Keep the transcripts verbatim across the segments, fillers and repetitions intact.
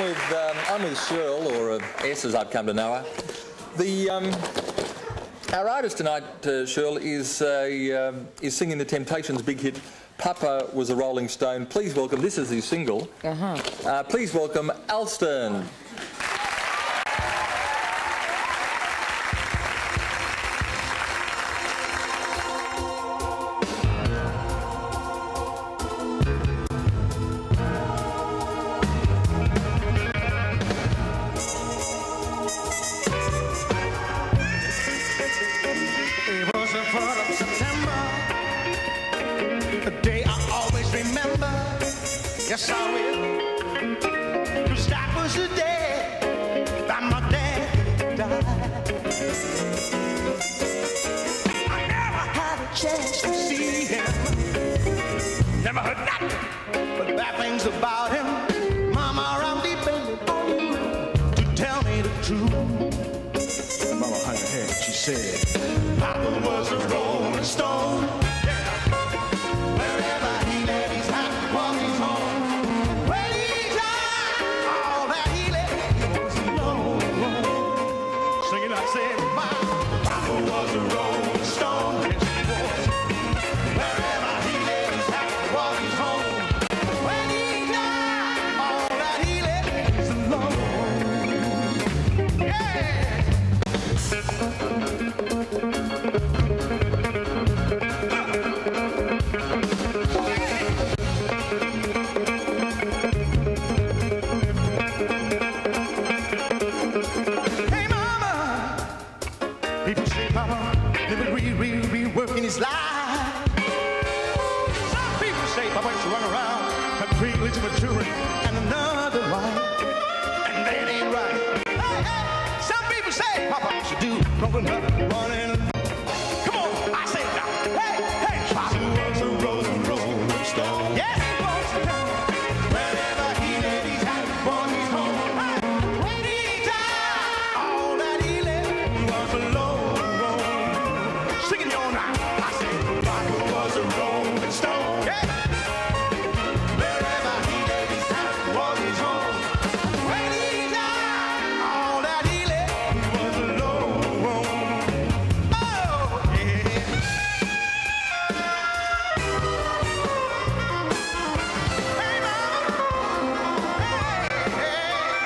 with um, I'm with Shirl, or uh, S as I've come to know her. The um, our artist tonight, uh, Shirl, is uh, um, is singing the Temptations' big hit "Pappa Was a Rolling Stone." Please welcome. This is his single. Uh-huh. Uh, please welcome Alston. It was the fourth of September, a day I always remember. Yes, I will. 'Cause that was the day that my dad died. I never had a chance to see him. Never heard nothing but bad things about him. Mama, I'm depending on you to tell me the truth. Mama hung her head, she said, Papa was a rolling stone. Wherever he laid his hat was his home. When he died, all that he left was alone. Singing, I said, my Papa was a rolling stone. Yes, he was. Wherever he laid his hat was his home. When he died, all that he left was alone. Yeah. Hey, Mama, people say Papa never re, re, reworking his life. Some people say Papa used to run around and three little maturing and another wife, and that ain't right. Hey, hey, some people say Papa used to do nothing but running. Come on, I say it now. Hey, hey, Papa was a rolling, rolling stone. Yes, he was. Wherever he laid his hat was his home. Hey, when he died, all that he left was alone. Singing your now. I said, Papa was a rolling stone. Yeah. Wherever he laid his hat was his home. When he died, all that he left was alone. Oh, yeah. Hey, Mama. Hey, hey.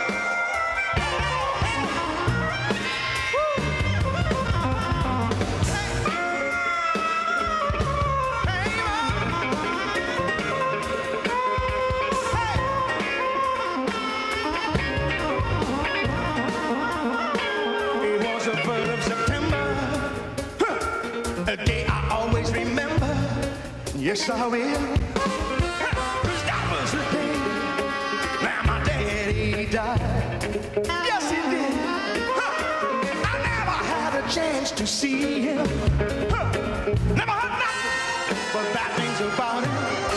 It was the first of September, huh, a day I always remember. Yes, I will. Huh, 'cause that was the day that my daddy died. Yes, he did. Huh, I never had a chance to see him. Huh, never heard nothing but bad things about him.